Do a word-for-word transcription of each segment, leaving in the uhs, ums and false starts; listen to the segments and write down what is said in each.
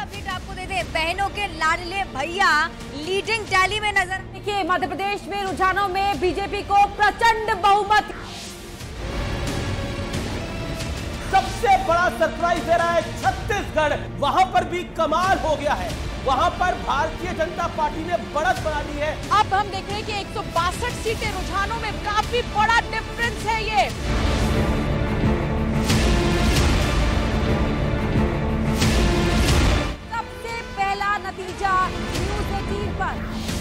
Update आपको दे दे, बहनों के लाडले भैया लीडिंग टैली में नजर। देखिए मध्य प्रदेश में रुझानों में बीजेपी को प्रचंड बहुमत। सबसे बड़ा सरप्राइज दे रहा है छत्तीसगढ़, वहां पर भी कमाल हो गया है। वहां पर भारतीय जनता पार्टी ने बढ़त बना दी है। अब हम देख रहे हैं कि एक सौ बासठ सीटें रुझानों में, काफी बड़ा डिफरेंस है ये। सबसे पहला नतीजा न्यूज़ एटीन पर।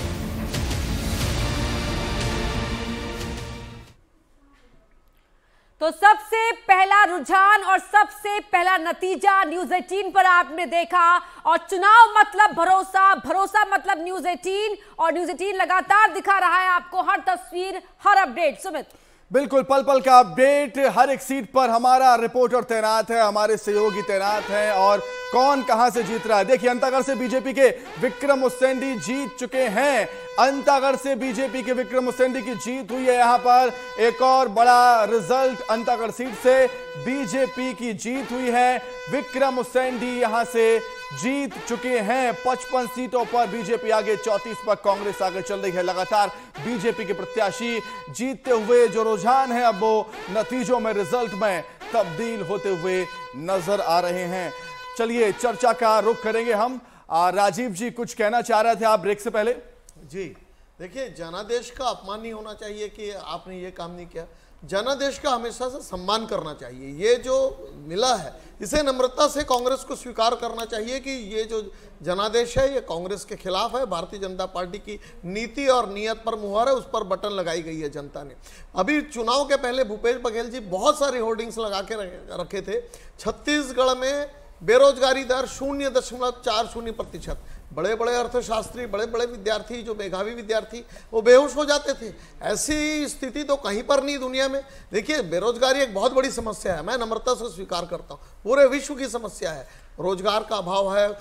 तो सबसे पहला रुझान और सबसे पहला नतीजा न्यूज़ एटीन पर आपने देखा। और चुनाव मतलब भरोसा, भरोसा मतलब न्यूज़ एटीन, और न्यूज़ एटीन लगातार दिखा रहा है आपको हर तस्वीर, हर अपडेट। सुमित, बिल्कुल पल पल का अपडेट, हर एक सीट पर हमारा रिपोर्टर तैनात है, हमारे सहयोगी तैनात हैं, और कौन कहां से जीत रहा है। देखिए अंतागढ़ से बीजेपी के विक्रम उसेंडी जीत चुके हैं। अंतागढ़ से बीजेपी के विक्रम उसेंडी की जीत हुई है। यहां पर एक और बड़ा रिजल्ट, अंतागढ़ सीट से बीजेपी की जीत हुई है। विक्रम उसेंडी यहां से जीत चुके हैं। पचपन सीटों पर बीजेपी आगे, चौंतीस पर कांग्रेस आगे चल रही है। लगातार बीजेपी के प्रत्याशी जीतते हुए जो रुझान है अब वो नतीजों में, रिजल्ट में तब्दील होते हुए नजर आ रहे हैं। चलिए चर्चा का रुख करेंगे हम। आ, राजीव जी कुछ कहना चाह रहे थे आप ब्रेक से पहले? जी देखिए, जनादेश का अपमान नहीं होना चाहिए कि आपने ये काम नहीं किया। जनादेश का हमेशा से सम्मान करना चाहिए। ये जो मिला है इसे नम्रता से कांग्रेस को स्वीकार करना चाहिए कि ये जो जनादेश है ये कांग्रेस के खिलाफ है। भारतीय जनता पार्टी की नीति और नीयत पर मुहर है, उस पर बटन लगाई गई है जनता ने। अभी चुनाव के पहले भूपेश बघेल जी बहुत सारे होर्डिंग्स लगा के रखे थे। छत्तीसगढ़ में बेरोजगारी दर शून्य दशमलव चार शून्य प्रतिशत। बड़े बड़े अर्थशास्त्री, बड़े बड़े विद्यार्थी, जो मेधावी विद्यार्थी, वो बेहोश हो जाते थे। ऐसी स्थिति तो कहीं पर नहीं दुनिया में। देखिए बेरोजगारी एक बहुत बड़ी समस्या है, मैं नम्रता से स्वीकार करता हूँ, पूरे विश्व की समस्या है। रोजगार का अभाव है,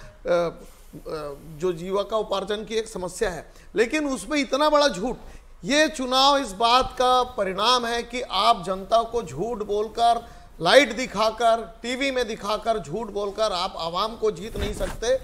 जो जीविका उपार्जन की एक समस्या है, लेकिन उसमें इतना बड़ा झूठ। ये चुनाव इस बात का परिणाम है कि आप जनता को झूठ बोलकर, लाइट दिखाकर, टीवी में दिखाकर, झूठ बोलकर आप आवाम को जीत नहीं सकते।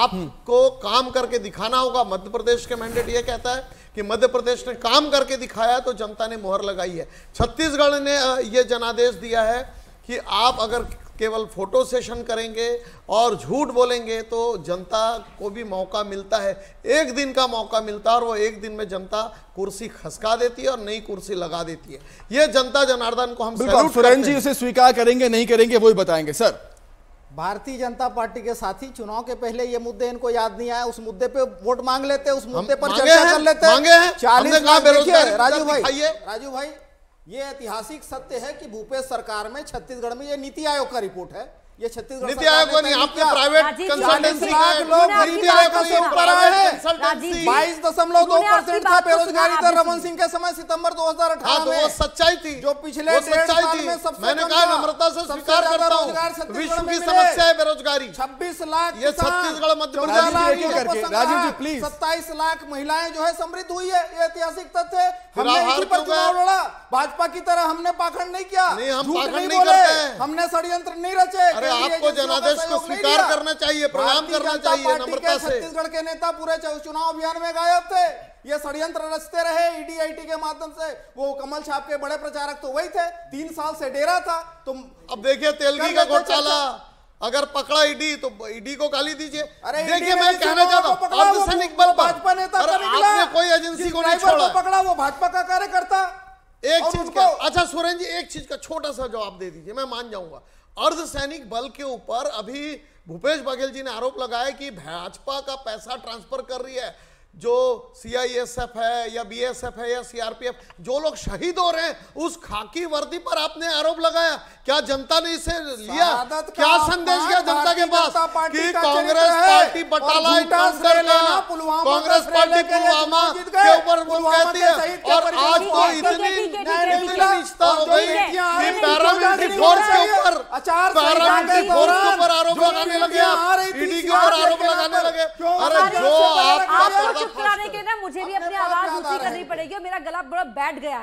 आपको काम करके दिखाना होगा। मध्य प्रदेश के मैंडेट ये कहता है कि मध्य प्रदेश ने काम करके दिखाया तो जनता ने मुहर लगाई है। छत्तीसगढ़ ने ये जनादेश दिया है कि आप अगर केवल फोटो सेशन करेंगे और झूठ बोलेंगे तो जनता को भी मौका मिलता है, एक दिन का मौका मिलता है, और वो एक दिन में जनता कुर्सी खसका देती है और नई कुर्सी लगा देती है। ये जनता जनार्दन को हम सैल्यूट करते हैं। सुरेंद्र जी उसे स्वीकार करेंगे नहीं करेंगे वही बताएंगे। सर, भारतीय जनता पार्टी के साथी चुनाव के पहले ये मुद्दे इनको याद नहीं आया, उस मुद्दे पे वोट मांग लेते, उस मुद्दे पर चर्चा कर लेते। चालीस लाख बेरोजगारी। राजू भाई राजू भाई ये ऐतिहासिक सत्य है कि भूपेश सरकार में छत्तीसगढ़ में ये नीति आयोग का रिपोर्ट है। ये छत्तीसगढ़ नीति आयोग को नहीं, आपके प्राइवेट कंसल्टेंसी लाख लोग गरीबी रेखा से ऊपर आए हैं। बाईस दशमलव दो परसेंट था बेरोजगारी दर रमन सिंह के समय सितंबर दो हजार अठारह में। वो सच्चाई थी जो पिछले डेढ़ साल में सबसे मैंने कहा नम्रता से स्वीकार करता हूं, विश्व की समस्या है बेरोजगारी। छब्बीस लाख ये छत्तीसगढ़ मध्य प्रदेश। राजीव जी प्लीज। सत्ताईस लाख महिलाएं जो है समृद्ध हुई है, ये ऐतिहासिक तथ्य है। हमने इसी पर चुनाव लड़ा, भाजपा की तरह हमने पाखंड नहीं किया, झूठ नहीं बोले, हमने षड्यंत्र नहीं रचे। अरे आपको जनादेश को स्वीकार करना चाहिए, प्रणाम करना चाहिए नम्रता से। छत्तीसगढ़ के नेता पूरे चुनाव अभियान में गायब थे। ये षड्यंत्र रचते रहे ईडी आईटी के माध्यम से। वो कमल छाप के बड़े प्रचारक तो वही थे, तीन साल से डेरा था। तुम अब देखिए तेलगी का घोटाला अगर पकड़ा ईडी तो ईडी को गाली दीजिए। देखिए मैं कहना चाहता हूं अर्धसैनिक बल भाजपा नेता आपने कोई एजेंसी को नहीं छोड़ा, पकड़ा वो भाजपा का कार्यकर्ता। एक चीज का, अच्छा सुरेंद्र जी एक चीज का छोटा सा जवाब दे दीजिए, मैं मान जाऊंगा। अर्धसैनिक बल के ऊपर अभी भूपेश बघेल जी ने आरोप लगाया कि भाजपा का पैसा ट्रांसफर कर रही है। जो सीआईएसएफ है या बीएसएफ है या सीआरपीएफ, जो लोग शहीद हो रहे हैं, उस खाकी वर्दी पर आपने आरोप लगाया। क्या जनता ने इसे लिया? क्या संदेश गया जनता के पास कि कांग्रेस पार्टी बटाला एनकाउंटर का, कांग्रेस पार्टी पुलवामा के ऊपर बोल कहती है, और आज तो इतनी इतनी निष्ठा हो गई कि पैरामिलिट्री फोर्स के ऊपर पैरामिलिट्री फोर्स के ऊपर आरोप लगाने लगे, आप ईडी के ऊपर आरोप लगाने लगे। अरे जो आपका चुप कराने के ना मुझे भी अपनी आवाज ऊंची करनी पड़ेगी, और मेरा गला बड़ा बैठ गया है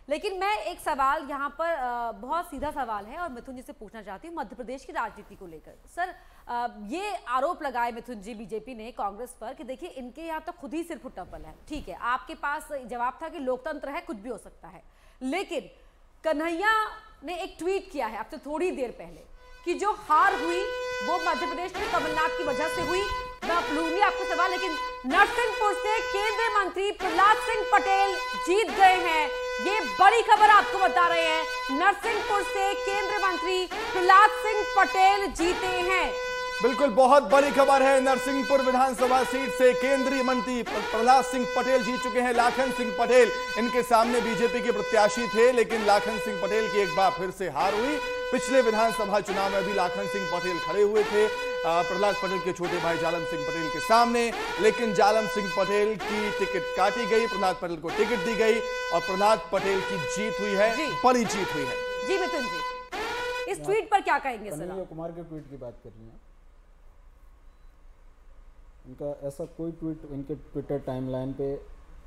लेकिन मैं एक सवाल यहाँ पर आ, बहुत सीधा सवाल है और मिथुन जी से पूछना चाहती हूँ मध्य प्रदेश की राजनीति को लेकर। सर आ, ये आरोप लगाए मिथुन जी बीजेपी ने कांग्रेस पर कि देखिए इनके यहाँ तो खुद ही सिर फुटपल है। ठीक है, आपके पास जवाब था कि लोकतंत्र है, कुछ भी हो सकता है, लेकिन कन्हैया ने एक ट्वीट किया है अब से थोड़ी देर पहले कि जो हार हुई वो मध्य प्रदेश में कमलनाथ की वजह से हुई। मैं लूंगी आपको सवाल, लेकिन नरसिंहपुर से केंद्रीय मंत्री प्रहलाद सिंह पटेल जीत गए हैं। ये बड़ी खबर आपको बता रहे हैं, नरसिंहपुर से केंद्रीय मंत्री प्रहलाद सिंह पटेल जीते हैं। बिल्कुल, बहुत बड़ी खबर है। नरसिंहपुर विधानसभा सीट से केंद्रीय मंत्री प्रहलाद सिंह पटेल जीत चुके हैं। लाखन सिंह पटेल इनके सामने बीजेपी के प्रत्याशी थे, लेकिन लाखन सिंह पटेल की एक बार फिर से हार हुई। पिछले विधानसभा चुनाव में भी लाखन सिंह पटेल खड़े हुए थे प्रहलाद पटेल के छोटे भाई जालम सिंह पटेल के सामने, लेकिन जालम सिंह पटेल की टिकट काटी गई, प्रहलाद पटेल को टिकट दी गई और प्रहलाद पटेल की जीत हुई है, बड़ी जीत हुई है। जी मिथुन जी, इस ट्वीट पर क्या कहेंगे? कन्हैया कुमार के ट्वीट की बात कर रही हैं, उनका ऐसा कोई ट्वीट इनके ट्विटर टाइमलाइन पे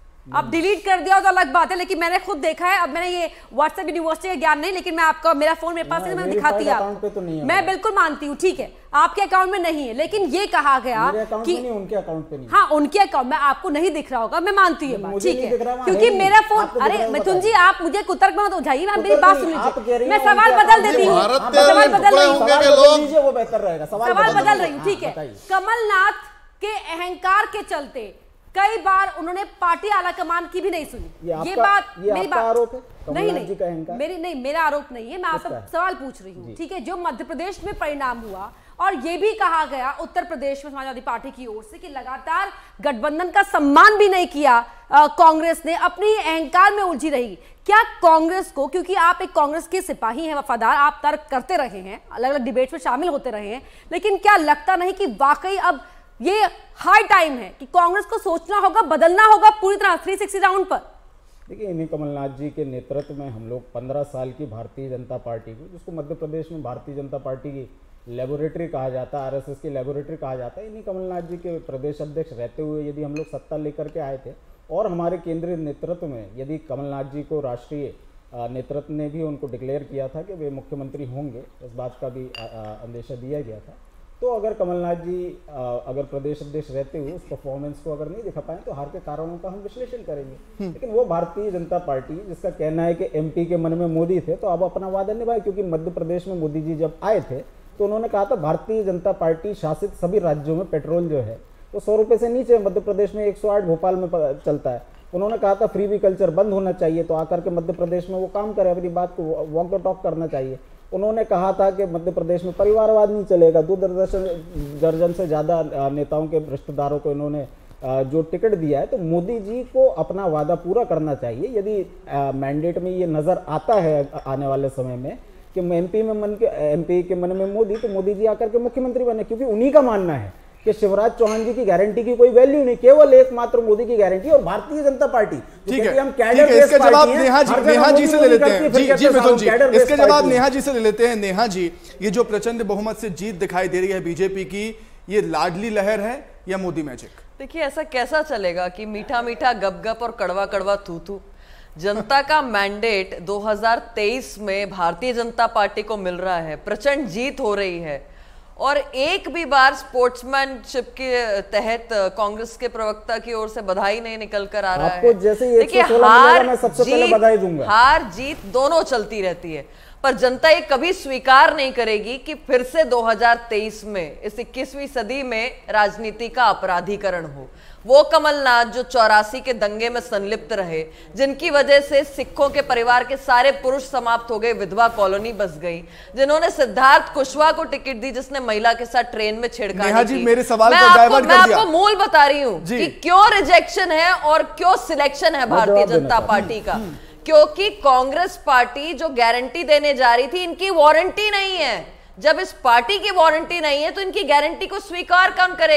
अब डिलीट कर दिया तो अलग बात है, लेकिन मैंने खुद देखा है। अब मैंने ये व्हाट्सएप यूनिवर्सिटी का ज्ञान नहीं, लेकिन मैं आपका मेरा फोन मेरे पास है, मैं दिखाती हूं आपको। तो नहीं, मैं बिल्कुल मानती हूँ, ठीक है आपके अकाउंट में नहीं है, लेकिन ये कहा गया कि नहीं, उनके अकाउंट पे नहीं। हाँ उनके अकाउंट में आपको नहीं दिख रहा होगा, मैं मानती हूँ, ठीक है, क्योंकि मेरा फोन, अरे मिथुन जी आप मुझे कुतर्क मत उठाइए, आप मेरी बात सुन लीजिए, मैं सवाल बदल देती हूँ, सवाल बदल रही हूँ, वो बेहतर रहेगा, सवाल बदल रही हूँ, ठीक है। कमलनाथ के अहंकार के चलते कई बार उन्होंने पार्टी आला कमान की भी नहीं सुनी। ये, ये बात ये मेरी बात आरोप है? नहीं नहीं मेरी नहीं मेरा आरोप नहीं है, मैं आपसे सवाल पूछ रही हूँ, ठीक है। जो मध्य प्रदेश में परिणाम हुआ और ये भी कहा गया उत्तर प्रदेश में समाजवादी पार्टी की ओर से कि लगातार गठबंधन का सम्मान भी नहीं किया कांग्रेस ने, अपनी अहंकार में उलझी रही। क्या कांग्रेस को, क्योंकि आप एक कांग्रेस के सिपाही हैं वफादार, आप तर्क करते रहे हैं, अलग अलग डिबेट में शामिल होते रहे हैं, लेकिन क्या लगता नहीं कि वाकई अब ये हाई टाइम है कि कांग्रेस को सोचना होगा, बदलना होगा पूरी तरह तीन सौ साठ राउंड पर? देखिए, इन्हीं कमलनाथ जी के नेतृत्व में हम लोग पंद्रह साल की भारतीय जनता पार्टी को, जिसको मध्य प्रदेश में भारतीय जनता पार्टी की लेबोरेटरी कहा जाता है, आरएसएस की लेबोरेटरी कहा जाता है, इन्हीं कमलनाथ जी के प्रदेश अध्यक्ष रहते हुए यदि हम लोग सत्ता लेकर के आए थे और हमारे केंद्रीय नेतृत्व में यदि कमलनाथ जी को राष्ट्रीय नेतृत्व ने भी उनको डिक्लेयर किया था कि वे मुख्यमंत्री होंगे, इस बात का भी अंदेशा दिया गया था, तो अगर कमलनाथ जी अगर प्रदेश अध्यक्ष रहते हुए उस परफॉर्मेंस को अगर नहीं दिखा पाए तो हार के कारणों का हम विश्लेषण करेंगे। लेकिन वो भारतीय जनता पार्टी जिसका कहना है कि एमपी के मन में मोदी थे, तो अब अपना वादा निभाए, क्योंकि मध्य प्रदेश में मोदी जी जब आए थे तो उन्होंने कहा था भारतीय जनता पार्टी शासित सभी राज्यों में पेट्रोल जो है तो सौ रुपये से नीचे, मध्य प्रदेश में एक सौ आठ भोपाल में चलता है। उन्होंने कहा था फ्री व्हीकल्चर बंद होना चाहिए, तो आकर के मध्य प्रदेश में वो काम करे, अपनी बात को वॉक द टॉक करना चाहिए। उन्होंने कहा था कि मध्य प्रदेश में परिवारवाद नहीं चलेगा, दूरदर्शन दर्जन से ज़्यादा नेताओं के रिश्तेदारों को इन्होंने जो टिकट दिया है, तो मोदी जी को अपना वादा पूरा करना चाहिए। यदि मैंडेट में ये नज़र आता है आने वाले समय में कि एमपी में मन के एमपी के मन में मोदी, तो मोदी जी आकर के मुख्यमंत्री बने, क्योंकि उन्हीं का मानना है कि शिवराज चौहान जी की गारंटी की कोई वैल्यू नहीं, केवल एकमात्र मोदी की गारंटी और भारतीय जनता पार्टी। ठीक है, हम कैडर इसका जवाब नेहा जी नेहा जी से ले लेते हैं। जी जी मिथुन जी, इसके जवाब नेहा जी से ले लेते हैं। नेहा जी, ये जो प्रचंड बहुमत से जीत दिखाई दे रही है बीजेपी की, ये लाडली लहर है या मोदी मैजिक? देखिए, ऐसा कैसा चलेगा कि मीठा मीठा गप गप और कड़वा कड़वा थू थू। जनता का मैंडेट दो हज़ार तेईस में भारतीय जनता पार्टी को मिल रहा है, प्रचंड जीत हो रही है, और एक भी बार स्पोर्ट्समैनशिप के तहत कांग्रेस के प्रवक्ता की ओर से बधाई नहीं निकल कर आ रहा है। देखिए, हार जीत हार जीत दोनों चलती रहती है, पर जनता ये कभी स्वीकार नहीं करेगी कि फिर से दो हज़ार तेईस में, इस इक्कीसवीं सदी में राजनीति का अपराधीकरण हो। वो कमलनाथ जो चौरासी के दंगे में संलिप्त रहे, जिनकी वजह से सिखों के परिवार के सारे पुरुष समाप्त हो गए, विधवा कॉलोनी बस गई, जिन्होंने सिद्धार्थ कुशवाहा को टिकट दी जिसने महिला के साथ ट्रेन में छेड़खानी की। मेरे सवाल मैं को आपको, डाइवर्ट मैं कर दिया। आपको मूल बता रही हूँ कि क्यों रिजेक्शन है और क्यों सिलेक्शन है भारतीय जनता पार्टी का। क्योंकि कांग्रेस पार्टी जो गारंटी देने जा रही थी, इनकी वारंटी नहीं है। जब इस पार्टी की वारंटी नहीं है तो इनकी गारंटी को स्वीकार कौन करेगा?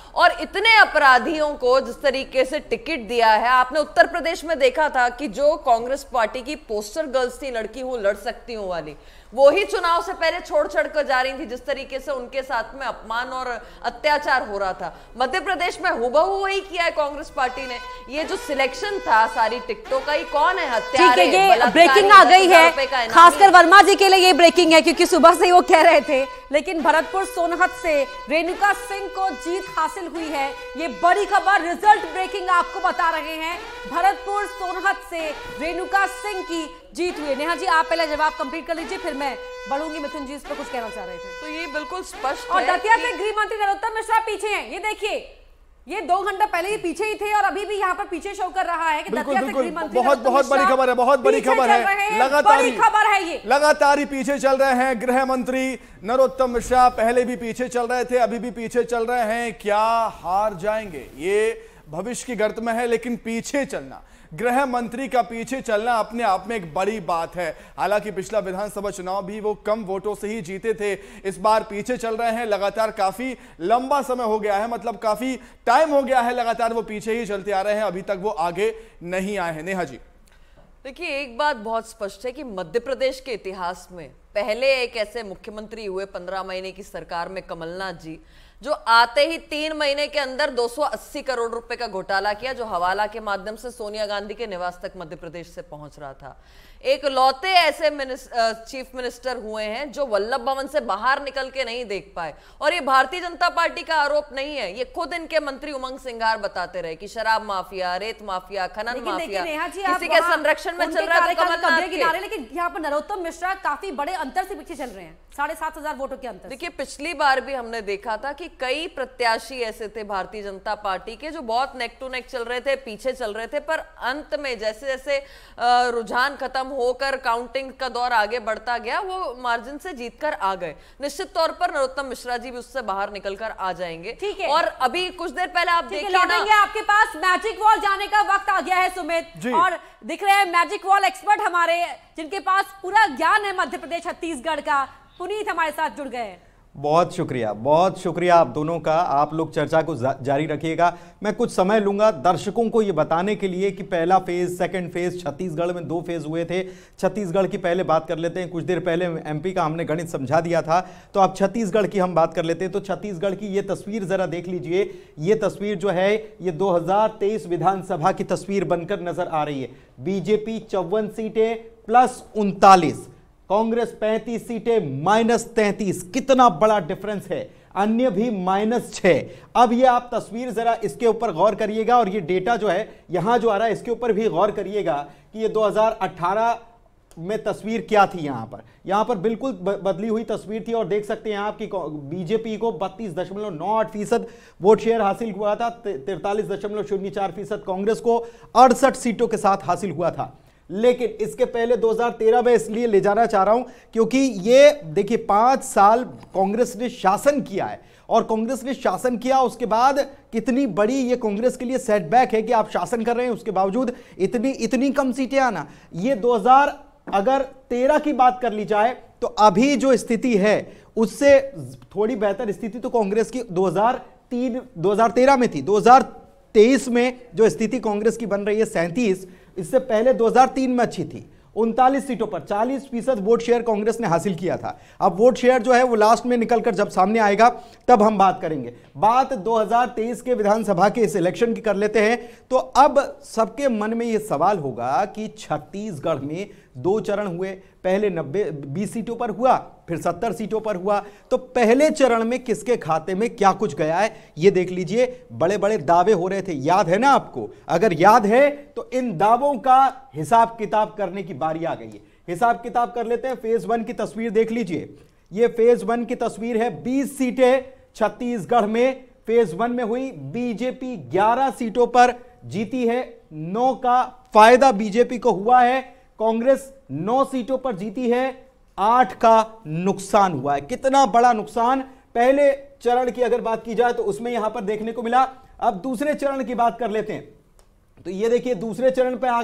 और इतने अपराधियों को जिस तरीके से टिकट दिया है। आपने उत्तर प्रदेश में देखा था कि जो कांग्रेस पार्टी की पोस्टर गर्ल्स थी, लड़की हूं लड़ सकती हूं वाली, वो ही चुनाव से पहले छोड़ छड़ कर जा रही थी, जिस तरीके से उनके साथ में अपमान और अत्याचार हो रहा था। मध्य प्रदेश में हुबहू वही किया है कांग्रेस पार्टी ने। ये जो सिलेक्शन था सारी टिकटों का, ये कौन है हत्यारे? ये ब्रेकिंग आ गई है, खासकर वर्मा जी के लिए ये ब्रेकिंग है, क्योंकि सुबह से ही वो कह रहे थे। लेकिन भरतपुर सोनहत से रेणुका सिंह को जीत हासिल हुई है, ये बड़ी खबर, रिजल्ट ब्रेकिंग आपको बता रहे हैं। भरतपुर सोनहत से रेणुका सिंह की जीत हुई। नेहा जी, आप पहले जवाब कंप्लीट कर लीजिए, फिर मैं बढ़ूंगी। मिथुन जी इस पर कुछ कहना चाह रहे थे। तो ये बिल्कुल स्पष्ट और है दतिया से गृह मंत्री नरोत्तम मिश्रा पीछे हैं। ये देखिए, ये दो घंटा पहले ही पीछे ही थे और अभी भी यहाँ पर पीछे शो कर रहा है कि दतिया से गृह मंत्री बहुत बहुत बड़ी खबर है, बहुत बड़ी खबर है, लगातार खबर है, ये लगातार ही पीछे चल रहे हैं गृह मंत्री नरोत्तम मिश्रा। पहले भी पीछे चल रहे थे, अभी भी पीछे चल रहे हैं। क्या हार जाएंगे? ये भविष्य की गर्त में है, लेकिन पीछे चलना, गृह मंत्री का पीछे चलना अपने आप में एक बड़ी बात है। हालांकि पिछला विधानसभा चुनाव भी वो कम वोटों से ही जीते थे, इस बार पीछे चल रहे हैं। लगातार काफी लंबा समय हो गया है, मतलब काफी टाइम हो गया है लगातार वो पीछे ही चलते आ रहे हैं, अभी तक वो आगे नहीं आए हैं। नेहा जी, देखिए, एक बात बहुत स्पष्ट है कि मध्य प्रदेश के इतिहास में पहले एक ऐसे मुख्यमंत्री हुए पंद्रह महीने की सरकार में, कमलनाथ जी, जो आते ही तीन महीने के अंदर दो सौ अस्सी करोड़ रुपए का घोटाला किया, जो हवाला के माध्यम से सोनिया गांधी के निवास तक मध्य प्रदेश से पहुंच रहा था। एक लौते ऐसे मिनिस, चीफ मिनिस्टर हुए हैं जो वल्लभ भवन से बाहर निकल के नहीं देख पाए। और ये भारतीय जनता पार्टी का आरोप नहीं है, ये खुद इनके मंत्री उमंग सिंघार बताते रहे कि शराब माफिया, रेत माफिया, खनन माफिया किसी के संरक्षण में चल रहा है। तो लेकिन यहाँ पर नरोत्तम मिश्रा काफी बड़े अंतर से पीछे चल रहे हैं, साढ़े सात हजार वोटों के अंतर। देखिए, पिछली बार भी हमने देखा था कि कई प्रत्याशी ऐसे थे भारतीय जनता पार्टी के जो बहुत नेक टू नेक चल रहे थे, पीछे चल रहे थे, पर अंत में जैसे जैसे रुझान खत्म होकर काउंटिंग का दौर आगे बढ़ता गया, वो मार्जिन से जीतकर आ गए। निश्चित तौर पर नरोत्तम मिश्रा जी भी उससे बाहर निकलकर आ जाएंगे। ठीक है, और अभी कुछ देर पहले आप देखिए, लौटेंगे आपके पास मैजिक वॉल जाने का वक्त आ गया है सुमित, और दिख रहे हैं मैजिक वॉल एक्सपर्ट हमारे, जिनके पास पूरा ज्ञान है मध्य प्रदेश छत्तीसगढ़ का। पुनीत हमारे साथ जुड़ गए हैं। बहुत शुक्रिया, बहुत शुक्रिया आप दोनों का। आप लोग चर्चा को जारी रखिएगा। मैं कुछ समय लूंगा दर्शकों को ये बताने के लिए कि पहला फेज, सेकंड फेज, छत्तीसगढ़ में दो फेज हुए थे। छत्तीसगढ़ की पहले बात कर लेते हैं। कुछ देर पहले एमपी का हमने गणित समझा दिया था, तो अब छत्तीसगढ़ की हम बात कर लेते हैं। तो छत्तीसगढ़ की ये तस्वीर जरा देख लीजिए। ये तस्वीर जो है ये दो हजार तेईस विधानसभा की तस्वीर बनकर नजर आ रही है। बीजेपी चौवन सीटें प्लस उनतालीस, कांग्रेस पैंतीस सीटें माइनस तैंतीस। कितना बड़ा डिफरेंस है, अन्य भी माइनस छह। अब ये आप तस्वीर जरा इसके ऊपर गौर करिएगा, और ये डेटा जो है यहां जो आ रहा है इसके ऊपर भी गौर करिएगा कि ये दो हजार अठारह में तस्वीर क्या थी। यहां पर यहां पर बिल्कुल बदली हुई तस्वीर थी, और देख सकते हैं आप कि बीजेपी को बत्तीस दशमलव नौ आठ फीसद वोट शेयर हासिल हुआ था, तिरतालीस दशमलव शून्य चार फीसद कांग्रेस को अड़सठ सीटों के साथ हासिल हुआ था। लेकिन इसके पहले दो हजार तेरह में इसलिए ले जाना चाह रहा हूं क्योंकि ये देखिए पांच साल कांग्रेस ने शासन किया है, और कांग्रेस ने शासन किया उसके बाद कितनी बड़ी ये कांग्रेस के लिए सेटबैक है कि आप शासन कर रहे हैं उसके बावजूद इतनी इतनी कम सीटें आना। ये दो हजार अगर तेरह की बात कर ली जाए तो अभी जो स्थिति है उससे थोड़ी बेहतर स्थिति तो कांग्रेस की दो हजार तीन दो हजार तेरह में थी। दो हजार तेईस में जो स्थिति कांग्रेस की बन रही है सैंतीस, इससे पहले दो हजार तीन में अच्छी थी। उनतालीस सीटों पर चालीस फीसद वोट शेयर कांग्रेस ने हासिल किया था। अब वोट शेयर जो है वो लास्ट में निकलकर जब सामने आएगा तब हम बात करेंगे। बात दो हजार तेईस के विधानसभा के इस इलेक्शन की कर लेते हैं। तो अब सबके मन में यह सवाल होगा कि छत्तीसगढ़ में दो चरण हुए, पहले नब्बे बीस सीटों पर हुआ, फिर सत्तर सीटों पर हुआ। तो पहले चरण में किसके खाते में क्या कुछ गया है ये देख लीजिए। बड़े बड़े दावे हो रहे थे, याद है ना आपको? अगर याद है तो इन दावों का हिसाब किताब करने की बारी आ गई है। हिसाब किताब कर लेते हैं। फेज वन की तस्वीर देख लीजिए। यह फेज वन की तस्वीर है। बीस सीटें छत्तीसगढ़ में फेज वन में हुई। बीजेपी ग्यारह सीटों पर जीती है, नौ का फायदा बीजेपी को हुआ है। कांग्रेस नौ सीटों पर जीती है, आठ का नुकसान हुआ है। कितना बड़ा नुकसान पहले चरण की अगर बात की जाए तो उसमें यहां पर देखने को मिला। अब दूसरे चरण की बात कर लेते हैं। तो ये देखिए दूसरे चरण पे आ गए,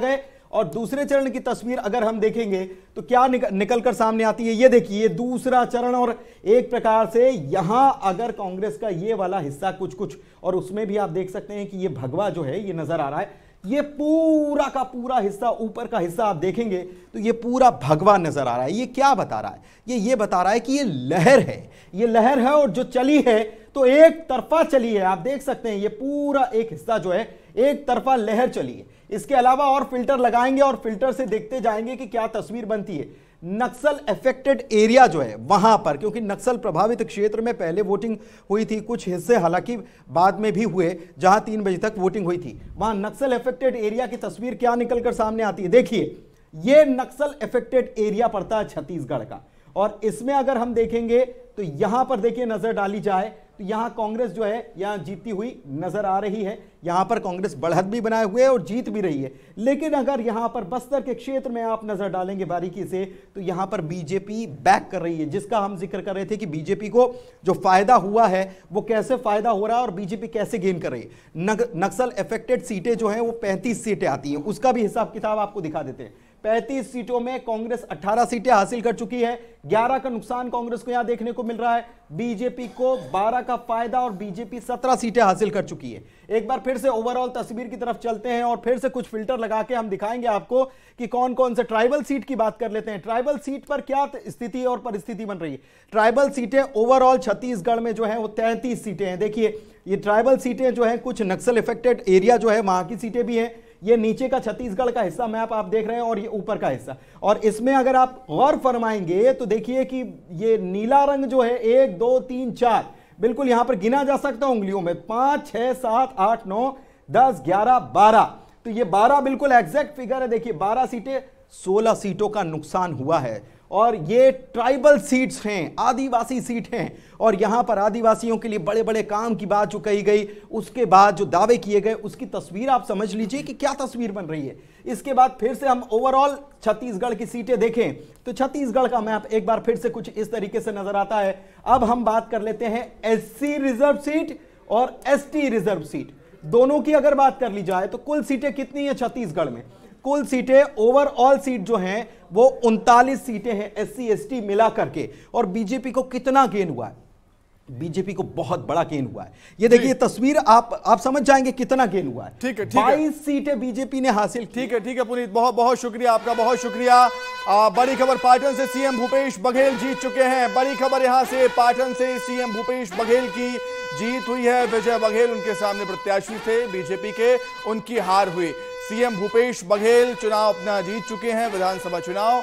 और दूसरे चरण की तस्वीर अगर हम देखेंगे तो क्या निक, निकल कर सामने आती है, ये देखिए, ये दूसरा चरण। और एक प्रकार से यहां अगर कांग्रेस का ये वाला हिस्सा कुछ कुछ, और उसमें भी आप देख सकते हैं कि ये भगवा जो है ये नजर आ रहा है, ये पूरा का पूरा हिस्सा, ऊपर का हिस्सा आप देखेंगे तो ये पूरा भगवा नजर आ रहा है। ये क्या बता रहा है? ये ये बता रहा है कि ये लहर है, ये लहर है और जो चली है तो एक तरफा चली है। आप देख सकते हैं ये पूरा एक हिस्सा जो है एक तरफा लहर चली है। इसके अलावा और फिल्टर लगाएंगे और फिल्टर से देखते जाएंगे कि क्या तस्वीर बनती है। नक्सल अफेक्टेड एरिया जो है वहां पर, क्योंकि नक्सल प्रभावित क्षेत्र में पहले वोटिंग हुई थी, कुछ हिस्से हालांकि बाद में भी हुए जहां तीन बजे तक वोटिंग हुई थी, वहां नक्सल अफेक्टेड एरिया की तस्वीर क्या निकलकर सामने आती है। देखिए, ये नक्सल अफेक्टेड एरिया पड़ता है छत्तीसगढ़ का, और इसमें अगर हम देखेंगे तो यहां पर देखिए नजर डाली जाए तो यहां कांग्रेस जो है यहां जीतती हुई नजर आ रही है। यहां पर कांग्रेस बढ़त भी बनाए हुए है और जीत भी रही है। लेकिन अगर यहां पर बस्तर के क्षेत्र में आप नजर डालेंगे बारीकी से तो यहां पर बीजेपी बैक कर रही है, जिसका हम जिक्र कर रहे थे कि बीजेपी को जो फायदा हुआ है वो कैसे फायदा हो रहा है और बीजेपी कैसे गेन कर रही है। नग, नक्सल अफेक्टेड सीटें जो है वो पैंतीस सीटें आती हैं, उसका भी हिसाब किताब आपको दिखा देते हैं। पैंतीस सीटों में कांग्रेस अठारह सीटें हासिल कर चुकी है, ग्यारह का नुकसान कांग्रेस को यहां देखने को मिल रहा है, बीजेपी को बारह का फायदा और बीजेपी सत्रह सीटें हासिल कर चुकी है। एक बार फिर से ओवरऑल तस्वीर की तरफ चलते हैं और फिर से कुछ फिल्टर लगा के हम दिखाएंगे आपको कि कौन कौन से ट्राइबल सीट की बात कर लेते हैं। ट्राइबल सीट पर क्या स्थिति और परिस्थिति बन रही है। ट्राइबल सीटें ओवरऑल छत्तीसगढ़ में जो है वो तैंतीस सीटें हैं। देखिए, ये ट्राइबल सीटें जो है कुछ नक्सल इफेक्टेड एरिया जो है वहां की सीटें भी हैं। ये नीचे का छत्तीसगढ़ का हिस्सा मैप आप देख रहे हैं और ये ऊपर का हिस्सा, और इसमें अगर आप गौर फरमाएंगे तो देखिए कि ये नीला रंग जो है एक दो तीन चार बिल्कुल यहां पर गिना जा सकता है उंगलियों में, पांच छह सात आठ नौ दस ग्यारह बारह, तो ये बारह बिल्कुल एग्जैक्ट फिगर है। देखिए बारह सीटें, सोलह सीटों का नुकसान हुआ है और ये ट्राइबल सीट्स हैं, आदिवासी सीट हैं, और यहां पर आदिवासियों के लिए बड़े बड़े काम की बात जो कही गई, उसके बाद जो दावे किए गए उसकी तस्वीर आप समझ लीजिए कि क्या तस्वीर बन रही है। इसके बाद फिर से हम ओवरऑल छत्तीसगढ़ की सीटें देखें तो छत्तीसगढ़ का मैप एक बार फिर से कुछ इस तरीके से नजर आता है। अब हम बात कर लेते हैं एससी रिजर्व सीट और एसटी रिजर्व सीट, दोनों की अगर बात कर ली जाए तो कुल सीटें कितनी है छत्तीसगढ़ में। कुल सीटें ओवरऑल सीट जो हैं वो उनतालीस सीटें हैं एससी एसटी मिला करके, और बीजेपी को कितना गेन हुआ है, बीजेपी को बहुत बड़ा गेन हुआ है। ये देखिए तस्वीर, आप आप समझ जाएंगे कितना गेन हुआ है। ठीक है, ठीक है, बाईस सीटें बीजेपी ने हासिल की। ठीक है, ठीक है पुनीत, बहुत बहुत शुक्रिया आपका, बहुत शुक्रिया। आ, बड़ी खबर पाटन से सीएम भूपेश बघेल जीत चुके हैं। बड़ी खबर यहां से पाटन से सीएम भूपेश बघेल की जीत हुई है। विजय बघेल उनके सामने प्रत्याशी थे बीजेपी के, उनकी हार हुई। सीएम भूपेश बघेल चुनाव अपना जीत चुके हैं, विधानसभा चुनाव।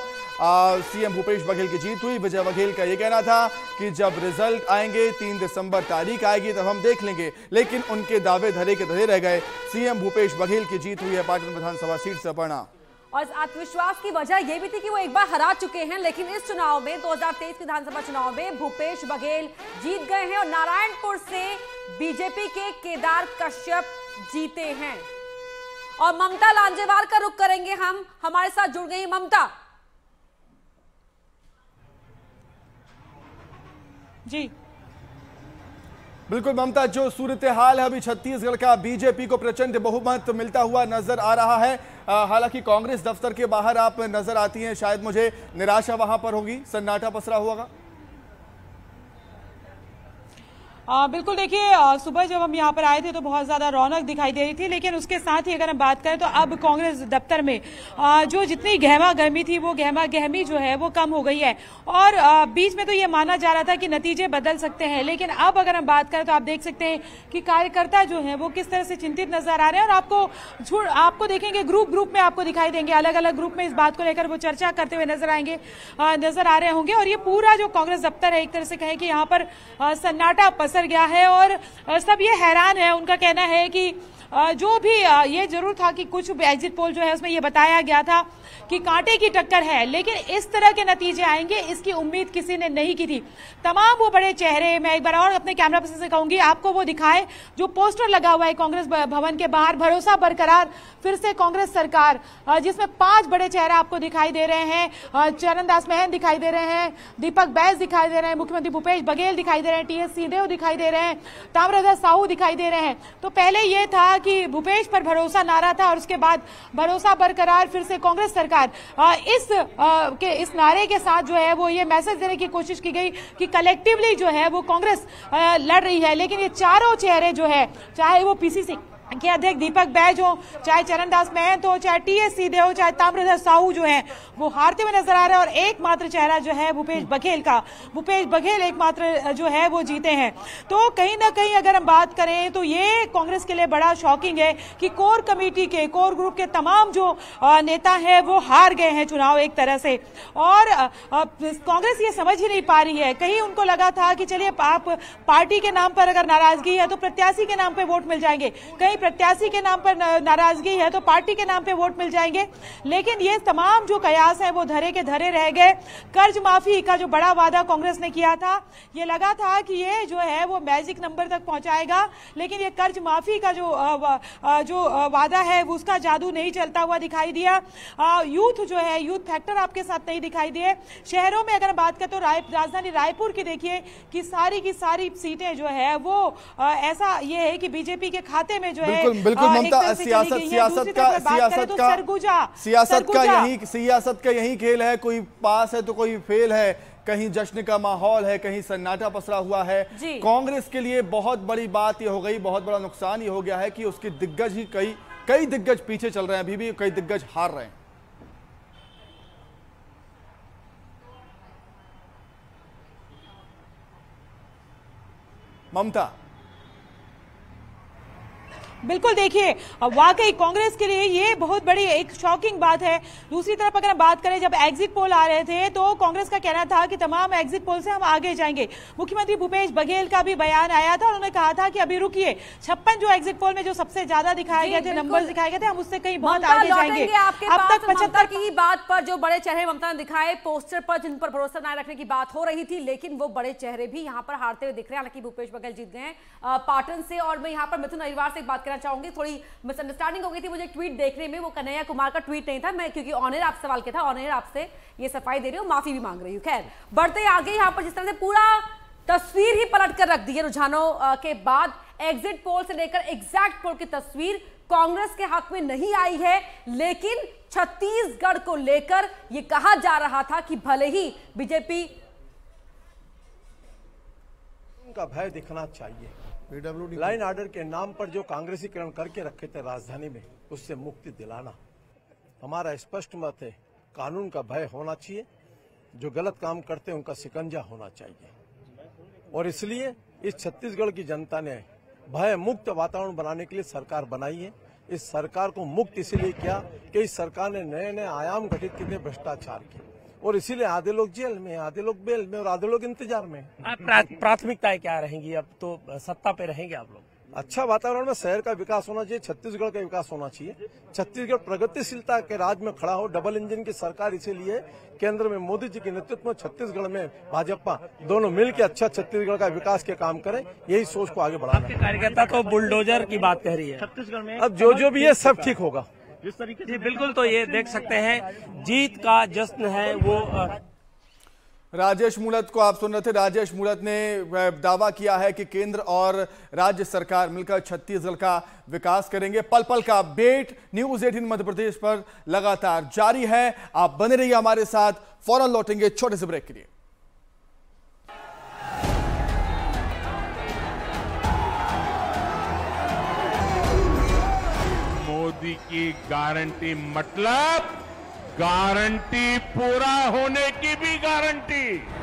सीएम भूपेश बघेल की जीत हुई। विजय बघेल का यह कहना था कि जब रिजल्ट आएंगे तीन दिसंबर तारीख आएगी तब हम देख लेंगे, लेकिन उनके दावे धरे के धरे रह गए। सीएम भूपेश बघेल की जीत हुई है पाटन विधानसभा सीट से। अपर्णा, और आत्मविश्वास की वजह यह भी थी कि वो एक बार हरा चुके हैं, लेकिन इस चुनाव में दो हज़ार तेईस विधानसभा चुनाव में भूपेश बघेल जीत गए हैं और नारायणपुर से बीजेपी के केदार कश्यप जीते हैं। और ममता लांजेवार का रुख करेंगे हम, हमारे साथ जुड़ गई ममता। जी बिल्कुल ममता, जो सूरत हाल है अभी छत्तीसगढ़ का, बीजेपी को प्रचंड बहुमत मिलता हुआ नजर आ रहा है। हालांकि कांग्रेस दफ्तर के बाहर आप नजर आती हैं, शायद मुझे निराशा वहां पर होगी, सन्नाटा पसरा होगा। आ, बिल्कुल देखिए, सुबह जब हम यहाँ पर आए थे तो बहुत ज्यादा रौनक दिखाई दे रही थी, लेकिन उसके साथ ही अगर हम बात करें तो अब कांग्रेस दफ्तर में आ, जो जितनी गहमा गहमी थी वो गहमा गहमी जो है वो कम हो गई है। और आ, बीच में तो ये माना जा रहा था कि नतीजे बदल सकते हैं, लेकिन अब अगर हम बात करें तो आप देख सकते हैं कि कार्यकर्ता जो है वो किस तरह से चिंतित नजर आ रहे हैं। और आपको आपको देखेंगे ग्रुप ग्रुप में आपको दिखाई देंगे, अलग अलग ग्रुप में इस बात को लेकर वो चर्चा करते हुए नजर आएंगे, नजर आ रहे होंगे। और ये पूरा जो कांग्रेस दफ्तर है, एक तरह से कहें कि यहाँ पर सन्नाटा पसर गया है और सब ये हैरान है। उनका कहना है कि जो भी ये जरूर था कि कुछ एग्जिट पोल जो है उसमें ये बताया गया था कि कांटे की टक्कर है, लेकिन इस तरह के नतीजे आएंगे इसकी उम्मीद किसी ने नहीं की थी। तमाम वो बड़े चेहरे, मैं एक बार और अपने कैमरा पर्सन से कहूंगी आपको वो दिखाए जो पोस्टर लगा हुआ है कांग्रेस भवन के बाहर, भरोसा बरकरार फिर से कांग्रेस सरकार, जिसमें पांच बड़े चेहरे आपको दिखाई दे रहे हैं। चरणदास महंत दिखाई दे रहे हैं, दीपक बैस दिखाई दे रहे हैं, मुख्यमंत्री भूपेश बघेल दिखाई दे रहे हैं, टी एस सिंहदेव दिखाई दे रहे हैं, ताम्रध्वज साहू दिखाई दे रहे हैं। तो पहले ये था कि भूपेश पर भरोसा नारा था और उसके बाद भरोसा बरकरार, फिर से कांग्रेस सरकार। इस आ, के इस नारे के साथ जो है वो ये मैसेज देने की कोशिश की गई कि कलेक्टिवली जो है वो कांग्रेस लड़ रही है। लेकिन ये चारों चेहरे जो है, चाहे वो पीसीसी के अध्यक्ष दीपक बैज हो, चाहे चरणदास महंत हो, चाहे टीएस सीधे हो, चाहे ताम्रध्वज साहू जो है वो हारते हुए नजर आ रहे हैं और एकमात्र चेहरा जो है भूपेश बघेल का, भूपेश बघेल एकमात्र जो है वो जीते हैं। तो कहीं ना कहीं अगर हम बात करें तो ये कांग्रेस के लिए बड़ा शॉकिंग है कि कोर कमेटी के, कोर ग्रुप के तमाम जो नेता हैं वो हार गए हैं चुनाव एक तरह से। और कांग्रेस ये समझ ही नहीं पा रही है, कहीं उनको लगा था कि चलिए आप पार्टी के नाम पर अगर नाराजगी है तो प्रत्याशी के नाम पर वोट मिल जाएंगे, कहीं प्रत्याशी के नाम पर नाराजगी है तो पार्टी के नाम पे वोट मिल जाएंगे। लेकिन ये तमाम जो कयास है वो धरे के धरे रह गए। कर्ज माफी का जो बड़ा वादा कांग्रेस ने किया था, ये लगा था कि ये जो है वो मैजिक नंबर तक पहुंचाएगा, लेकिन ये कर्ज माफी का जो जो वादा है उसका जादू नहीं चलता हुआ दिखाई दिया। यूथ जो है, यूथ फैक्टर आपके साथ नहीं दिखाई दिए। शहरों में अगर बात करें तो राय, राजधानी रायपुर की देखिए कि सारी की सारी सीटें जो है वो ऐसा ये है कि बीजेपी के खाते में जो है बिल्कुल बिल्कुल ममता, सियासत सियासत का सियासत का सियासत का यही सियासत का यही खेल है। कोई पास है तो कोई फेल है, कहीं जश्न का माहौल है, कहीं सन्नाटा पसरा हुआ है। कांग्रेस के लिए बहुत बड़ी बात यह हो गई, बहुत बड़ा नुकसान ये हो गया है कि उसके दिग्गज ही कई कई दिग्गज पीछे चल रहे हैं, अभी भी कई दिग्गज हार रहे हैं। ममता, बिल्कुल देखिए, वाकई कांग्रेस के लिए ये बहुत बड़ी एक शॉकिंग बात है। दूसरी तरफ अगर बात करें, जब एग्जिट पोल आ रहे थे तो कांग्रेस का कहना था कि तमाम एग्जिट पोल से हम आगे जाएंगे। मुख्यमंत्री भूपेश बघेल का भी बयान आया था, उन्होंने कहा था कि अभी रुकिए, छप्पन जो एग्जिट पोल में जो सबसे ज्यादा दिखाए गए थे, नंबर दिखाए गए थे, हम उससे कहीं बहुत आगे जाएंगे। अब तक पचहत्तर की बात पर जो बड़े चेहरे ममता ने दिखाए पोस्टर पर, जिन पर भरोसा न रखने की बात हो रही थी, लेकिन वो बड़े चेहरे भी यहाँ पर हारते हुए दिख रहे हैं। हालांकि भूपेश बघेल जीत गए पाटन से। और मैं यहाँ पर मिथुन अहिरवार से बात चाहूंगी, थोड़ी मिसअंडरस्टैंडिंग हो गई थी मुझे ट्वीट देखने में, वो कन्हैया कुमार का ट्वीट नहीं था, मैं क्योंकि ऑन एयर आप सवाल किया था, ऑन एयर आपसे ये सफाई दे रही हूँ, माफी भी मांग रही हूँ। खैर बढ़ते आगे, यहाँ पर जिस तरह से पूरा तस्वीर ही पलट कर रख दी है रुझानों के बाद, एग्जिट पोल से लेकर एग्जैक्ट पोल की तस्वीर कांग्रेस के हक में नहीं आई है। लेकिन छत्तीसगढ़ को लेकर यह कहा जा रहा था कि भले ही बीजेपी का भय दिखना चाहिए, लाइन ऑर्डर के नाम पर जो कांग्रेसीकरण करके रखे थे राजधानी में, उससे मुक्ति दिलाना हमारा स्पष्ट मत है। कानून का भय होना चाहिए, जो गलत काम करते हैं उनका शिकंजा होना चाहिए। और इसलिए इस छत्तीसगढ़ की जनता ने भय मुक्त वातावरण बनाने के लिए सरकार बनाई है। इस सरकार को मुक्त इसलिए किया कि इस सरकार ने नए नए आयाम गठित किए, भ्रष्टाचार के, और इसीलिए आधे लोग जेल में, आधे लोग बेल में और आधे लोग इंतजार में। प्राथमिकताएं क्या रहेंगी? अब तो सत्ता पे रहेंगे आप लोग। अच्छा वातावरण में शहर का विकास होना चाहिए, छत्तीसगढ़ का विकास होना चाहिए। छत्तीसगढ़ प्रगतिशीलता के राज में खड़ा हो, डबल इंजन की सरकार इसीलिए केंद्र में मोदी जी के नेतृत्व में, छत्तीसगढ़ में भाजपा, दोनों मिलकर अच्छा छत्तीसगढ़ का विकास के काम करें, यही सोच को आगे बढ़ाना। कार्यकर्ता तो बुलडोजर की बात कह रही है छत्तीसगढ़ में। अब जो जो भी है सब ठीक होगा। जिस तरीके से बिल्कुल, तो ये देख सकते हैं जीत का जश्न है वो। राजेश मूणत को आप सुन रहे थे। राजेश मूणत ने दावा किया है कि केंद्र और राज्य सरकार मिलकर छत्तीसगढ़ का विकास करेंगे। पल पल का अपडेट न्यूज़ अठारह मध्य प्रदेश पर लगातार जारी है, आप बने रहिए हमारे साथ। फौरन लौटेंगे छोटे से ब्रेक के लिए। मोदी की गारंटी मतलब गारंटी पूरा होने की भी गारंटी।